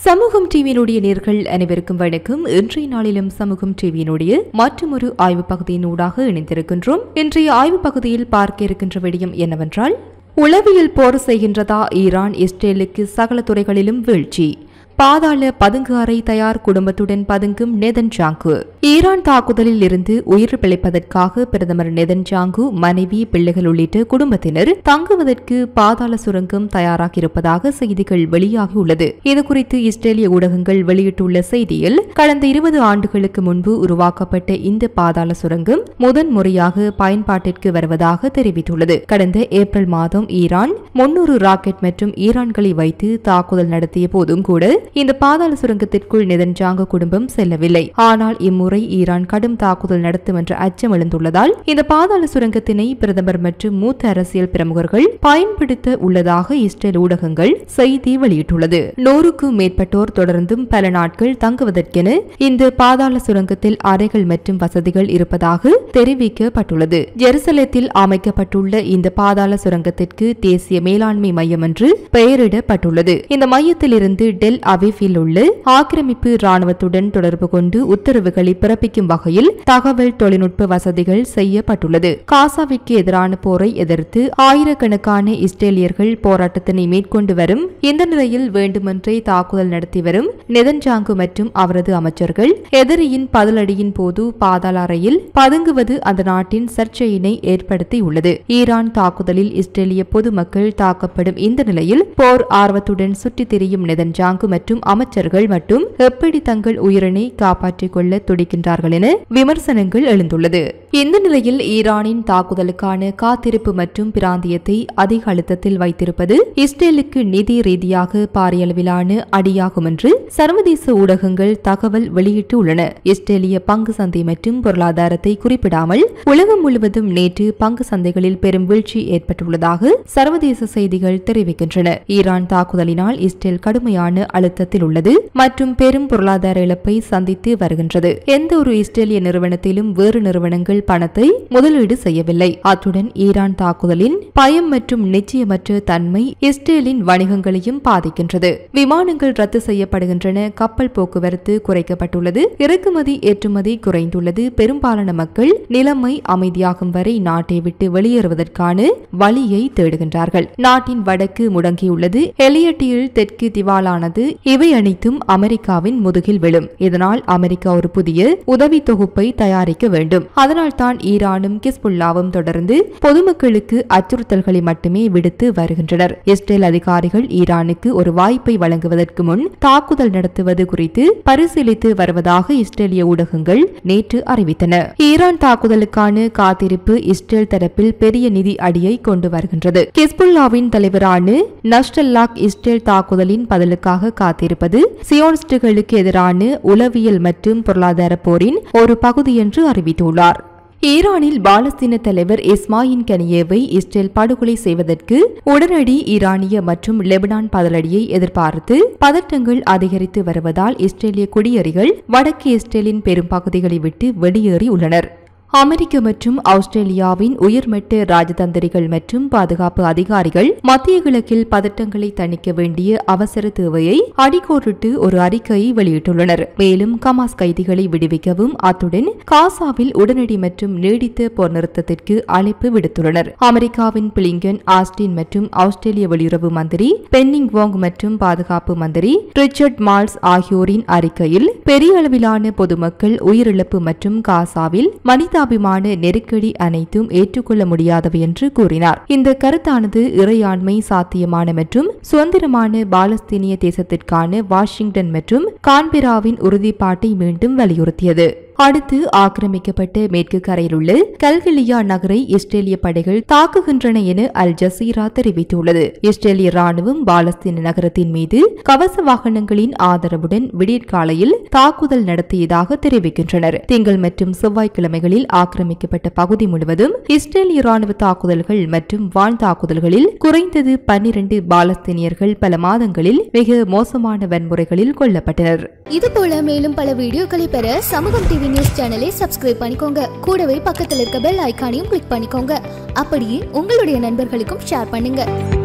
சமூகம் டிவியினுடைய நேர்கள் அனைவருக்கும் வணக்கம். இன்றைய நாளிலும் சமூகம் டிவியினுடைய மற்றொரு ஆய்வு பகுதியினூடாக இணைந்திருக்கின்றோம். இன்றைய ஆய்வு பகுதியில் பார்க்க இருக்கின்ற விடயம் என்னவென்றால், உளவியல் போர் செய்கின்றதா ஈரான்? இஸ்ரேலுக்கு சகல துறைகளிலும் வீழ்ச்சி. பாதாள பதுங்கு அறை தயார், குடும்பத்துடன் பதுங்கும் நெதன்யாகு. ஈரான் தாக்குதலில் இருந்து உயிர் பிழைப்பதற்காக பிரதமர் நெதன்யாகு, மனைவி, பிள்ளைகள் உள்ளிட்ட குடும்பத்தினர் தங்குவதற்கு பாதாள சுரங்கம் தயாராகியிருப்பதாக செய்திகள் வெளியாகியுள்ளது. இதுகுறித்து இஸ்ரேலிய ஊடகங்கள் வெளியிட்டுள்ள செய்தியில், கடந்த 20 ஆண்டுகளுக்கு முன்பு உருவாக்கப்பட்ட இந்த பாதாள சுரங்கம் முதன்முறையாக பயன்பாட்டிற்கு வருவதாக தெரிவித்துள்ளது. கடந்த ஏப்ரல் மாதம் ஈரான் 300 ராக்கெட் மற்றும் ஈரான்களை வைத்து தாக்குதல் நடத்திய போதும் கூட இந்த பாதாள சுரங்கத்திற்குள் நெதன்யாகு குடும்பம் செல்லவில்லை. ஆனால் இம்முறை ஈரான் கடும் தாக்குதல் நடத்தும் என்ற அச்சம் எழுந்துள்ளதால் இந்த பாதாள சுரங்கத்தினை பிரதமர் மற்றும் மூத்த அரசியல் பிரமுகர்கள் பயன்படுத்த உள்ளதாக இஸ்ரேல் ஊடகங்கள் செய்தி வெளியிட்டுள்ளது. 100க்கும் மேற்பட்டோர் தொடர்ந்தும் பல நாட்கள் தங்குவதற்கென இந்த பாதாள சுரங்கத்தில் அறைகள் மற்றும் வசதிகள் இருப்பதாக தெரிவிக்கப்பட்டுள்ளது. ஜெருசலேத்தில் அமைக்கப்பட்டுள்ள இந்த பாதாள சுரங்கத்திற்கு தேசிய மேலாண்மை மையம் என்று பெயரிடப்பட்டுள்ளது. இந்த மையத்தில் இருந்து டெல் அவிவில் உள்ள ஆக்கிரமிப்பு ராணுவத்துடன் தொடர்பு கொண்டு உத்தரவுகளை பிறப்பிக்கும் வகையில் தகவல் தொழில்நுட்ப வசதிகள் செய்யப்பட்டுள்ளது. காசாவிற்கு எதிரான போரை எதிர்த்து ஆயிரக்கணக்கான இஸ்ரேலியர்கள் போராட்டத்தினை மேற்கொண்டு வரும் இந்த நிலையில் வேண்டுமென்றே தாக்குதல் நடத்தி வரும் நெதன்யாகு மற்றும் அவரது அமைச்சர்கள் எதிரியின் பதிலடியின் போது பாதாள அறையில் பதுங்குவது அந்த நாட்டின் சர்ச்சையினை ஏற்படுத்தியுள்ளது. ஈரான் தாக்குதலில் இஸ்ரேலிய பொதுமக்கள் தாக்கப்படும் இந்த நிலையில் போர் ஆர்வத்துடன் சுற்றித் திரியும் நெதன்யாகு மற்றும் அமைச்சர்கள் மட்டும் எப்படி தங்கள் உயிரினை காப்பாற்றிக் கொள்ள துடிக்கின்றார்கள் என விமர்சனங்கள் எழுந்துள்ளது. இந்த நிலையில் ஈரானின் தாக்குதலுக்கான காத்திருப்பு மற்றும் பிராந்தியத்தை அதிக அழுத்தத்தில் வைத்திருப்பது இஸ்ரேலுக்கு நிதி ரீதியாக பாரிய அளவிலான அடியாகும் என்று சர்வதேச ஊடகங்கள் தகவல் வெளியிட்டு உள்ளன. இஸ்ரேலிய பங்கு சந்தை மற்றும் பொருளாதாரத்தை குறிப்பிடாமல் உலகம் முழுவதும் நேற்று பங்கு சந்தைகளில் பெரும் வீழ்ச்சி ஏற்பட்டுள்ளதாக சர்வதேச செய்திகள் தெரிவிக்கின்றன. ஈரான் தாக்குதலினால் இஸ்ரேல் கடுமையான அழுத்தத்தில் உள்ளது மற்றும் பெரும் பொருளாதார இழப்பை சந்தித்து வருகின்றது. எந்த ஒரு இஸ்ரேலிய நிறுவனத்திலும் வேறு நிறுவனங்கள் பணத்தை முதலீடு செய்யவில்லை. அத்துடன் ஈரான் தாக்குதலின் பயம் மற்றும் நிச்சயமற்ற தன்மை இஸ்ரேலின் வணிகங்களையும் பாதிக்கின்றது. விமானங்கள் ரத்து செய்யப்படுகின்றன, கப்பல் போக்குவரத்து குறைக்கப்பட்டுள்ளது, இறக்குமதி ஏற்றுமதி குறைந்துள்ளது. பெரும்பாலான மக்கள் நிலைமை அமைதியாகும் வரை நாட்டை விட்டு வெளியேறுவதற்கான வழியை தேடுகின்றார்கள். நாட்டின் வடக்கு முடங்கியுள்ளது, எலியட்டியில் தெற்கு திவாலானது. இவை அனைத்தும் அமெரிக்காவின் முதுகில் விழும். இதனால் அமெரிக்கா ஒரு புதிய உதவி தொகுப்பை தயாரிக்க வேண்டும். அதனால் தான் ஈரானும் ஹிஸ்புல்லாவும் தொடர்ந்து பொதுமக்களுக்கு அச்சுறுத்தல்களை மட்டுமே விடுத்து வருகின்றனர். இஸ்ரேல் அதிகாரிகள் ஈரானுக்கு ஒரு வாய்ப்பை வழங்குவதற்கு முன் தாக்குதல் நடத்துவது குறித்து பரிசீலித்து வருவதாக இஸ்ரேலிய ஊடகங்கள் நேற்று அறிவித்தன. ஈரான் தாக்குதலுக்கான காத்திருப்பு இஸ்ரேல் தரப்பில் பெரிய நிதி அடியை கொண்டு வருகின்றது. ஹிஸ்புல்லாவின் தலைவரான நஸ்ரல்லாஹ் இஸ்ரேல் தாக்குதலின் பதிலுக்காக காத்திருப்பது சியோனிஸ்டுகளுக்கு எதிரான உளவியல் மற்றும் பொருளாதார போரின் ஒரு பகுதி என்று அறிவித்துள்ளார். ஈரானில் பாலஸ்தீன தலைவர் இஸ்மாயில் கனியேவை இஸ்ரேல் படுகொலை செய்வதற்கு உடனடி ஈரானிய மற்றும் லெபனான் பதிலடியை எதிர்பார்த்து பதட்டங்கள் அதிகரித்து வருவதால் இஸ்ரேலிய குடியேறிகள் வடக்கு இஸ்ரேலின் பெரும் பகுதிகளை விட்டு வெளியேறியுள்ளனர். அமெரிக்க மற்றும் ஆஸ்திரேலியாவின் உயர்மட்ட ராஜதந்திரிகள் மற்றும் பாதுகாப்பு அதிகாரிகள் மத்திய கிழக்கில் பதட்டங்களை தணிக்க வேண்டிய அவசர தேவையை அடிக்கோடிட்டு ஒரு அறிக்கையை வெளியிட்டுள்ளனர். மேலும் ஹமாஸ் கைதிகளை விடுவிக்கவும் அத்துடன் காசாவில் உடனடி மற்றும் நீடித்த போர் நிறுத்தத்திற்கு அழைப்பு விடுத்துள்ளனர். அமெரிக்காவின் பிளிங்கன், ஆஸ்டின் மற்றும் ஆஸ்திரேலிய வெளியுறவு மந்திரி பென்னிங் வாங் மற்றும் பாதுகாப்பு மந்திரி ரிச்சர்ட் மால்ஸ் ஆகியோரின் அறிக்கையில் பெரிய அளவிலான பொதுமக்கள் உயிரிழப்பு மற்றும் காசாவில் மனிதாபிமான நெருக்கடி அனைத்தும் ஏற்றுக்கொள்ள முடியாதவை என்று கூறினார். இந்த கருத்தானது இறையாண்மை, சாத்தியமான மற்றும் சுதந்திரமான பாலஸ்தீனிய தேசத்திற்கான வாஷிங்டன் மற்றும் கான்பெராவின் உறுதிப்பாட்டை மீண்டும் வலியுறுத்தியது. அடுத்து ஆக்கிரமிக்கப்பட்ட மேற்கு கரையில் உள்ள கல்கிலியா நகரை இஸ்ரேலிய படைகள் தாக்குகின்றன என அல் ஜசீரா தெரிவித்துள்ளது. இஸ்ரேலிய ராணுவம் பாலஸ்தீன நகரத்தின் மீது கவச வாகனங்களின் ஆதரவுடன் விடியற்காலையில் தாக்குதல் நடத்தியதாக தெரிவிக்கின்றனர். திங்கள் மற்றும் செவ்வாய்க்கிழமைகளில் ஆக்கிரமிக்கப்பட்ட பகுதி முழுவதும் இஸ்ரேலிய ராணுவ தாக்குதல்கள் மற்றும் வான் தாக்குதல்களில் குறைந்தது 12 பாலஸ்தீனியர்கள் பல மாதங்களில் மிக மோசமான வன்முறைகளில் கொல்லப்பட்டனர். இதுபோல மேலும் பல வீடியோக்களை பெற சமூகம் டிவி நியூஸ் சேனலை சப்ஸ்கிரைப் பண்ணிக்கோங்க. கூடவே பக்கத்தில் இருக்க பெல் ஐகானையும் கிளிக் பண்ணிக்கோங்க. அப்படியே உங்களுடைய நண்பர்களுக்கும் ஷேர் பண்ணுங்க.